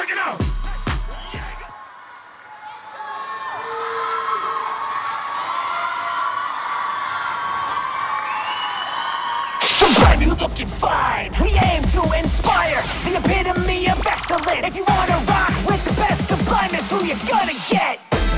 Check it out. So brand new looking fine. We aim to inspire the epitome of excellence. If you wanna rock with the best Sublime, that's who you're gonna get.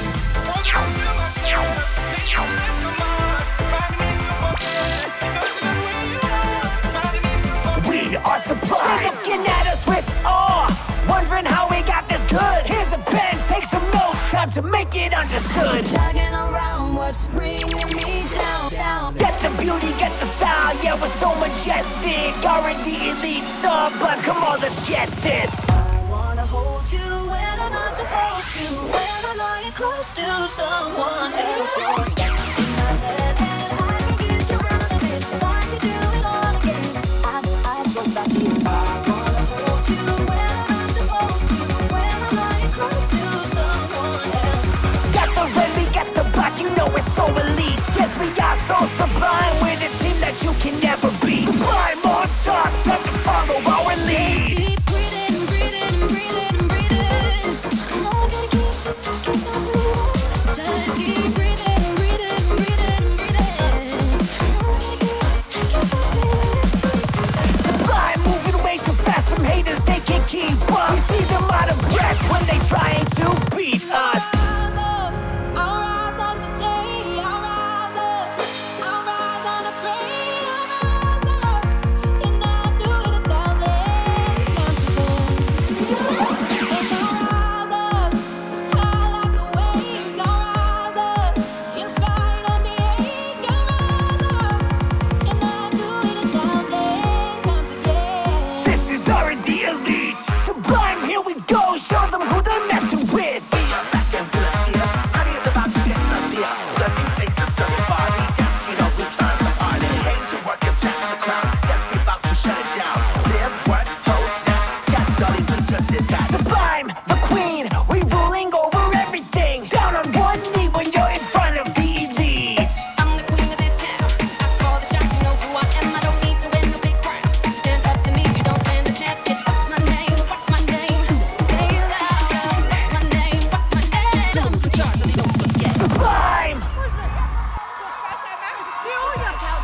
We are Sublime. They're looking at us with awe, wondering how we got this good. Here's a pen, take some notes, time to make it understood. Jogging around, what's bringing me down. Get the beauty, get the style, yeah, we're so majestic. R&D elite Sublime, come on, let's get this. I wanna hold you when I'm not supposed to, when I'm lying close to someone else. You're stuck in my head and I can get you out of it. If I could do it all again, I'd go back to you. I wanna hold you when I'm not supposed to, when I'm lying close to someone else. Got the red, we got the black, you know it's so elite. Yes, we are so sublime, we're the team that you can never beat. Sublime on top, time to follow our lead. Keep breathing, breathing, breathing, breathing. I know I gotta keep on breathing. Just keep breathing, breathing, breathing, breathing. I know I gotta keep on breathing. Sublime moving way too fast, them haters, they can't keep up. We see them out of breath when they trying to beat us.